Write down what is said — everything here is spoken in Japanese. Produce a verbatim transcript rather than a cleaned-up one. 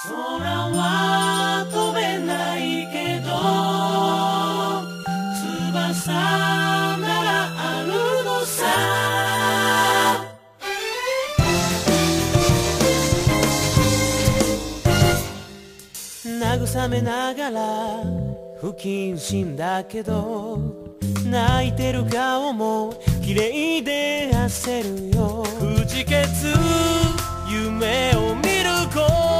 空は飛べないけど翼ならあるのさ。慰めながら不謹慎だけど泣いてる顔も綺麗で焦るよ。くじけつ夢を見る子